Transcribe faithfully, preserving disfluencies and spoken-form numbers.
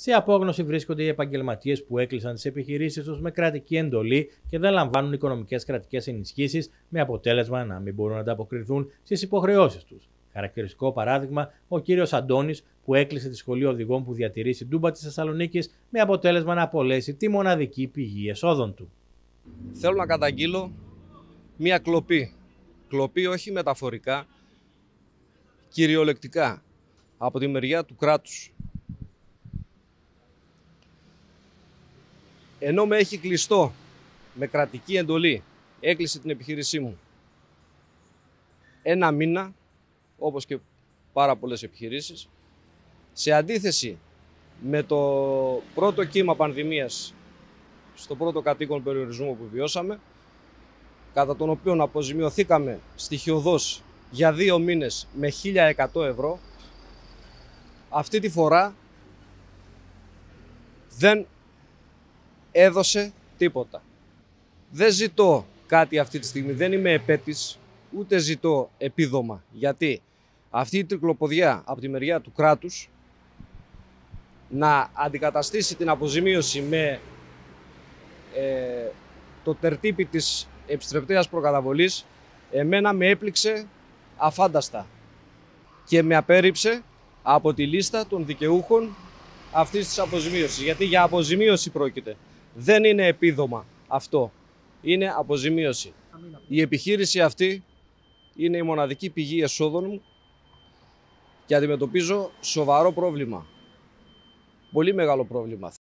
Σε απόγνωση βρίσκονται οι επαγγελματίες που έκλεισαν τις επιχειρήσεις τους με κρατική εντολή και δεν λαμβάνουν οικονομικές κρατικές ενισχύσεις, με αποτέλεσμα να μην μπορούν να ανταποκριθούν στις υποχρεώσεις τους. Χαρακτηριστικό παράδειγμα, ο κύριος Αντώνης, που έκλεισε τη σχολή οδηγών που διατηρεί στην Τούμπα της Θεσσαλονίκης, με αποτέλεσμα να απολέσει τη μοναδική πηγή εσόδων του. Θέλω να καταγγείλω μία κλοπή. Κλοπή όχι μεταφορικά, κυριολεκτικά, από τη μεριά του κράτους. Ενώ με έχει κλειστό με κρατική εντολή, έκλεισε την επιχείρησή μου ένα μήνα, όπως και πάρα πολλές επιχειρήσεις, σε αντίθεση με το πρώτο κύμα πανδημίας, στο πρώτο κατοίκον περιορισμό που βιώσαμε, κατά τον οποίο αποζημιωθήκαμε στοιχειωδώς για δύο μήνες με χίλια εκατό ευρώ, αυτή τη φορά δεν έδωσε τίποτα. Δεν ζητώ κάτι αυτή τη στιγμή, δεν είμαι επέτης, ούτε ζητώ επίδομα, γιατί αυτή η τρικλοποδιά από τη μεριά του κράτους να αντικαταστήσει την αποζημίωση με ε, το τερτύπι της επιστρεπτέας προκαταβολής, εμένα με έπληξε αφάνταστα και με απέρριψε από τη λίστα των δικαιούχων αυτής της αποζημίωσης, γιατί για αποζημίωση πρόκειται. Δεν είναι επίδομα αυτό, είναι αποζημίωση. Η επιχείρηση αυτή είναι η μοναδική πηγή εσόδων μου και αντιμετωπίζω σοβαρό πρόβλημα, πολύ μεγάλο πρόβλημα.